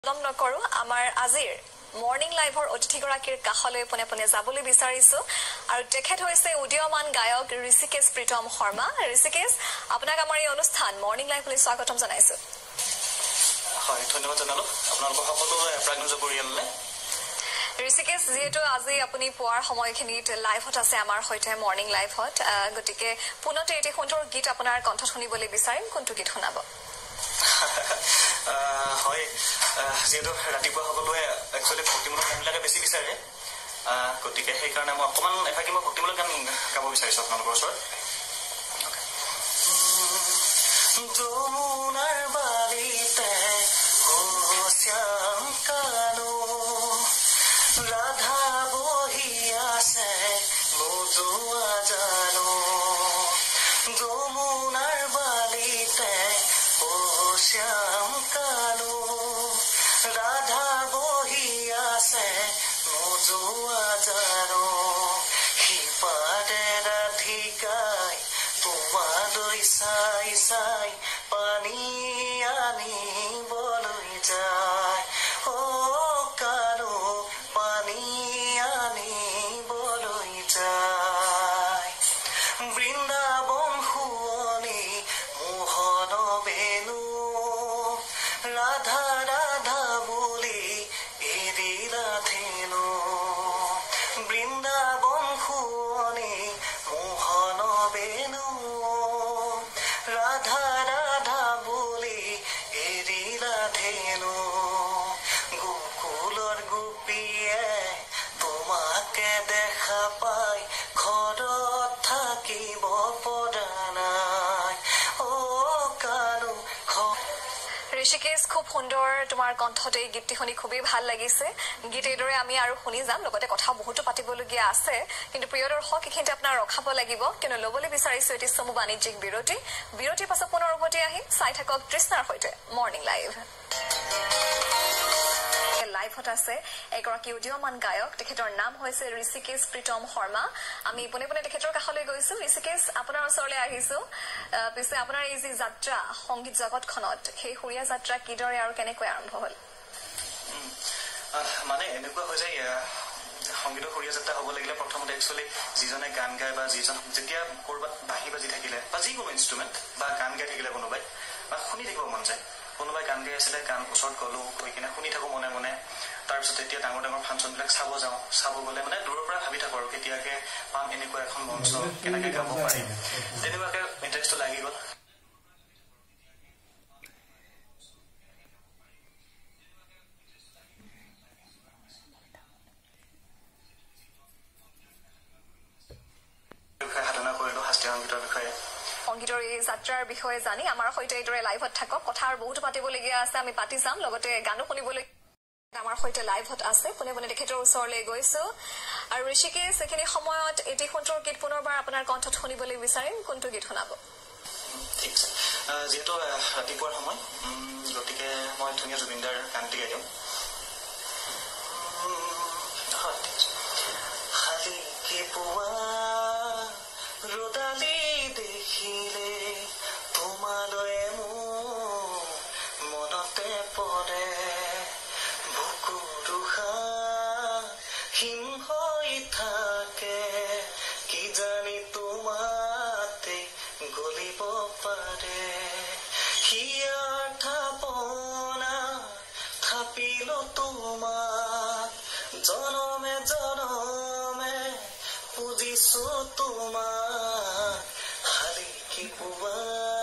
নকৰো আমাৰ আজিৰ মৰ্নিং লাইভৰ অতিথিগৰাকীৰ কাষলৈ পোনে পোনে যাবলৈ বিচাৰিছো আৰু তেখেত হৈছে উদীয়মান গায়ক ঋষিকেশ প্ৰীতম শৰ্মা ঋষিকেশ আপোনাক আমাৰ এই অনুষ্ঠান মৰ্নিং লাইভলৈ স্বাগতম জনাইছো হয় ধন্যবাদ জনালো আপোনালোক সকলোৰে প্ৰাগ নিউজ পৰিয়াললৈ ঋষিকেশ যেহেতু আজি আপুনি পুৱাৰ সময়খিনিত লাইভত আছে আমাৰ সৈতে মৰ্নিং লাইভত গতিকে পুনতে এটি সুন্দৰ গীত আপোনাৰ কণ্ঠত শুনিবলৈ বিচাৰিম কোনটো গীত শুনাব হয় যেহেতু ৰাতিপুৱা সকলোৱে একচুৱেলি ভক্তিমূলক গানবিলাকে বেছি বিচাৰে গতিকে সেইকাৰণে মই অকণমান এফাকি মই ভক্তিমূলক গান গাব বিচাৰিছোঁ আপোনালোকৰ ওচৰত যমুনাৰ বাৰীতে শ্যাম কানো ৰাধা বহি আছে নোযোৱা জানো যমুনাৰ বাৰীতে শ্যাম কানো ৰাধা বহি আছে নোযোৱা জানো সিপাৰে ৰাধিকাই তোমালৈ চাই চাই পানী আনিবলৈ যায় অ কানো পানী আনিবলৈ যায় বৃন্দাবন শুৱনি মোহন বেনু ৰাধা ৰাধা বুলি এৰিলা ধেনু বৃন্দাবন শুৱনি মোহন বেনু ৰাধা ৰাধা বুলি এৰিলা ধেনু গোকুলৰ গোপীয়ে তোমাকে দেখা পাই ঘৰত থাকিব পৰা নাই অ কানো ঋষিকেশ খুব সুন্দৰ তোমাৰ কণ্ঠত এই গীতটি শুনি খুবেই ভাল লাগিছে গীত এইদৰে আমি আৰু শুনি যাম লগতে কথা বহুতো পাতিবলগীয়া আছে কিন্তু প্ৰিয় দৰ্শক এইখিনিতে আপোনাৰ ৰখাব লাগিব কিয়নো ল'বলৈ বিচাৰিছো এটি চমু বাণিজ্যিক বিৰতিৰ পাছত পুনৰ উভতি আহিম চাই থাকক তৃষ্ণাৰ সৈতে মৰ্নিং লাইভ লাইভত আছে এগৰাকী উদীয়মান গায়ক তেখেতৰ নাম হৈছে ঋষিকেশ প্ৰীতম শৰ্মা আমি পোনে পোনে তেখেতৰ কাষলৈ গৈছো ঋষিকেশ আপোনাৰ ওচৰলৈ আহিছো পিছে আপোনাৰ এই যি যাত্ৰা সংগীত জগতখনত সেই সুৰীয়া যাত্ৰা কিদৰে আৰু কেনেকৈ আৰম্ভ হ'ল মানে এনেকুৱা হৈ যায় সংগীতৰ সুৰীয়া যাত্ৰা হ'ব লাগিলে প্ৰথমতে একচুৱেলি যিজনে গান গায় বা যিজন যেতিয়া ক'ৰবাত বাঁহী বাজি থাকিলে বা যিকোনো ইনষ্ট্ৰুমেণ্ট বা গান গাই থাকিলে কোনোবাই বা শুনি থাকিব মন যায় কোনোবাই গান গাই আছিলে গান ওচৰত গ'লো গৈ কিনে শুনি থাকোঁ মনে মনে তাৰপিছত এতিয়া ডাঙৰ ডাঙৰ ফাংচনবিলাক চাব গ'লে মানে দূৰৰ পৰা ভাবি থাকোঁ আৰু কেতিয়াকৈ পাম এনেকুৱা এখন মঞ্চ কেনেকৈ গাব পাৰিম তেনেকুৱাকৈ ইণ্টাৰেষ্টটো লাগি গ'ল সাধনা কৰিলোঁ শাস্ত্ৰীয় সংগীতৰ বিষয়ে সংগীতৰ এই যাত্ৰাৰ বিষয়ে জানি আমাৰ সৈতে এইদৰে লাইভত থাকক কথা আৰু বহুতো পাতিবলগীয়া আছে আমি পাতি যাম লগতে গানো শুনিবলৈ আমাৰ সৈতে লাইভত আছে পোনে পোনে তেখেতৰ ওচৰলৈ গৈছো আৰু ঋষিকেশ এইখিনি সময়ত এটি সুন্দৰ গীত পুনৰবাৰ আপোনাৰ কণ্ঠত শুনিবলৈ বিচাৰিম কোনটো গীত শুনাব ঠিক আছে যিহেতু ৰাতিপুৱাৰ সময় গতিকে মই ধুনীয়া জুবিনদাৰ গানটি গাই দিওঁ ৰদালি দেখিলে তোমালৈ মোৰ মনতে পৰে বুকুৰুষা হিম হৈ থাকে কি জানি তোমাতে গলিব পাৰে হিয়াৰ থাপনা থাপিলো তোমাক জনমে জনমে পুজিছো তোমাক হালিকি পুৱা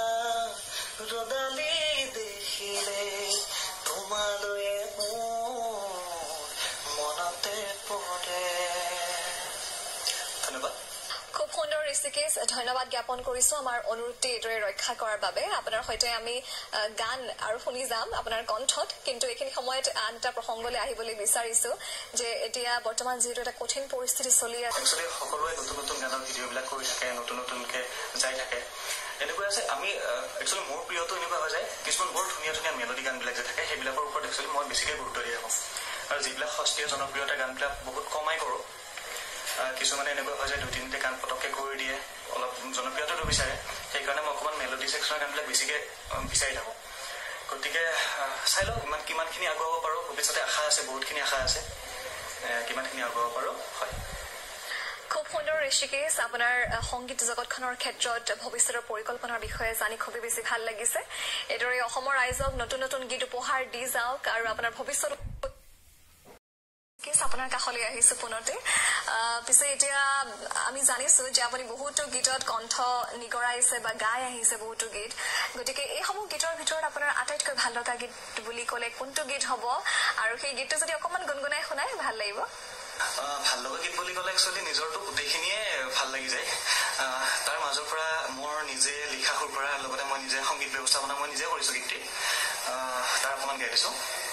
ৰদালি দেখিলে তোমালৈ মোৰ মনতে পৰে ধন্যবাদ খুব সুন্দৰ ঋষিকেশ ধন্যবাদ জ্ঞাপন কৰিছো আমাৰ অনুৰোধটি এইদৰে ৰক্ষা কৰাৰ বাবে আপোনাৰ সৈতে আমি গান আৰু শুনি যাম আপোনাৰ কণ্ঠত কিন্তু এইখিনি সময়ত আন এটা প্ৰসংগলৈ আহিবলৈ বিচাৰিছো যে এতিয়া বৰ্তমান যিহেতু এটা কঠিন পৰিস্থিতি চলি আছে সকলোৱে নতুন নতুন গানৰ ভিডিঅ'বিলাক কৰি থাকে নতুন নতুনকৈ যাই থাকে এনেকুৱা আছে আমি একচুৱেলি মোৰ প্ৰিয়টো এনেকুৱা হৈ যায় কিছুমান বৰ ধুনীয়া ধুনীয়া মেলোডি গানবিলাক যে থাকে সেইবিলাকৰ ওপৰত একচুৱেলি মই বেছিকৈ গুৰুত্ব দি থাকোঁ আৰু যিবিলাক শাস্ত্ৰীয় জনপ্ৰিয়তা গানবিলাক বহুত কমাই কৰোঁ কিছুমানে এনেকুৱা হয় যে দুই তিনিটা গান পটককৈ কৰি দিয়ে অলপ জনপ্ৰিয়তাটো বিচাৰে সেইকাৰণে মই অকণমান মেলোডি ছেকশ্যনৰ গানবিলাক বেছিকৈ বিচাৰি থাকোঁ গতিকে চাই লওক কিমানখিনি আগুৱাব পাৰোঁ ভৱিষ্যতে আশা আছে বহুতখিনি আশা আছে কিমানখিনি আগুৱাব পাৰোঁ হয় খুব সুন্দৰ ঋষিকেশ আপোনাৰ সংগীত জগতখনৰ ক্ষেত্ৰত ভৱিষ্যতৰ পৰিকল্পনাৰ বিষয়ে জানি খুবেই বেছি ভাল লাগিছে এইদৰে অসমৰ ৰাইজক নতুন নতুন গীত উপহাৰ দি যাওক আৰু আপোনাৰ ভৱিষ্যত আপোনাৰ কাষলৈ আহিছো পুনতে পিছে এতিয়া আমি জানিছো যে আপুনি বহুতো গীতত কণ্ঠ নিগৰাইছে বা গাই আহিছে বহুতো গীত গতিকে এই সমূহ গীতৰ ভিতৰত আপোনাৰ আটাইতকৈ ভাল লগা গীত বুলি ক'লে কোনটো গীত হ'ব আৰু সেই গীতটো যদি অকণমান গুণগুণাই শুনাই ভাল লাগিব ভাল লগা গীত বুলি ক'লে একচুৱেলি নিজৰটো গোটেইখিনিয়ে ভাল লাগি যায় তাৰ মাজৰ পৰা মোৰ নিজে লিখা সুৰ পৰা লগতে মই নিজে সংগীত ব্যৱস্থাপনা মই নিজে কৰিছো গীতটি তাৰ অকণমান গাই দিছো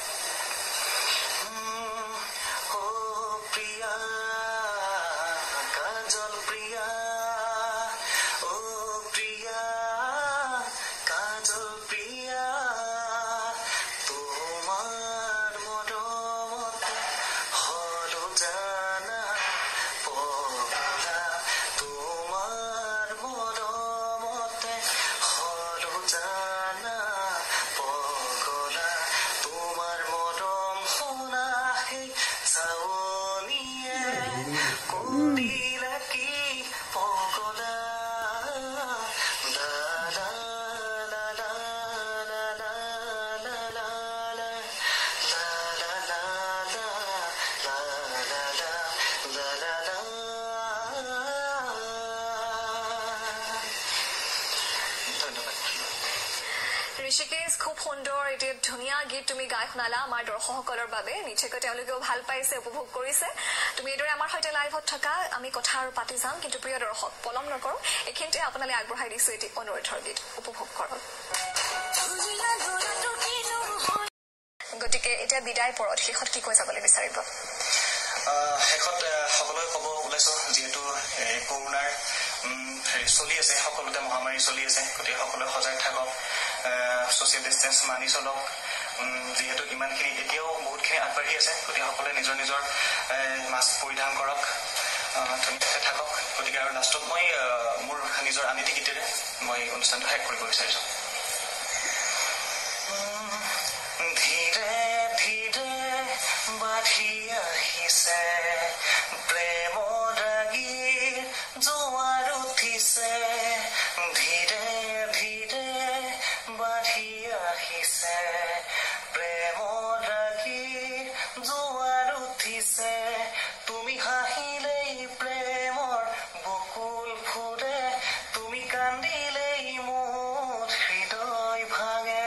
ঋষিকেশ খুব সুন্দৰ এটি ধুনীয়া গীত তুমি গাই শুনালা আমাৰ দৰ্শকসকলৰ বাবে নিশ্চয়কৈ তেওঁলোকেও ভাল পাইছে উপভোগ কৰিছে তুমি এইদৰে আমাৰ সৈতে লাইভত থকা আমি কথা আৰু পাতি যাম কিন্তু প্ৰিয় দৰ্শক পলম নকৰো এইখিনিতে আপোনালৈ আগবঢ়াই দিছো এটি অনুৰোধৰ গীত উপভোগ কৰক গতিকে এতিয়া বিদায় পৰত শেষত কি কৈ যাবলৈ বিচাৰিব শেষত সকলোৱে ক'ব ওলাইছো যিহেতু কৰোণাৰ চলি আছে সকলোতে মহামাৰী চলি আছে গতিকে সকলোৱে সজাগ থাকক ছ'চিয়েল ডিষ্টেঞ্চ মানি চলক যিহেতু ইমানখিনি এতিয়াও বহুতখিনি আগবাঢ়ি আছে গতিকে সকলোৱে নিজৰ নিজৰ মাস্ক পৰিধান কৰক ধুনীয়াকৈ থাকক গতিকে আৰু লাষ্টত মই মোৰ নিজৰ আনীতি গীতেৰে মই অনুষ্ঠানটো শেষ কৰিব বিচাৰিছোঁ ধীৰে ধীৰে বাঢ়ি আহিছে প্ৰেমৰ ৰাগীৰ জোৱাৰ উঠিছে ধীৰে ধীৰে বাঢ়ি আহিছে প্ৰেমৰ ৰাগীৰ জোৱাৰ উঠিছে তুমি হাঁহিলেই প্ৰেমৰ বকুল ফুৰে তুমি কান্দিলেই মোৰ হৃদয় ভাঙে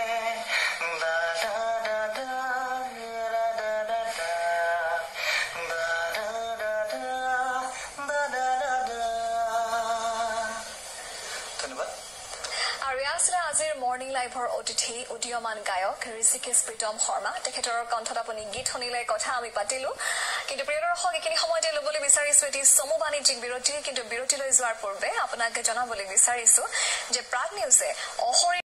আজিৰ মৰ্ণিং লাইভৰ অতিথি উদীয়মান গায়ক ঋষিকেশ প্ৰীতম শৰ্মা তেখেতৰ কণ্ঠত আপুনি গীত শুনিলে কথা আমি পাতিলো কিন্তু প্ৰিয় দৰ্শক এইখিনি সময়তে ল'বলৈ বিচাৰিছো এটি চমু বাণিজ্যিক বিৰতি কিন্তু বিৰতিলৈ যোৱাৰ পূৰ্বে আপোনাক জনাবলৈ বিচাৰিছো যে প্ৰাগ নিউজে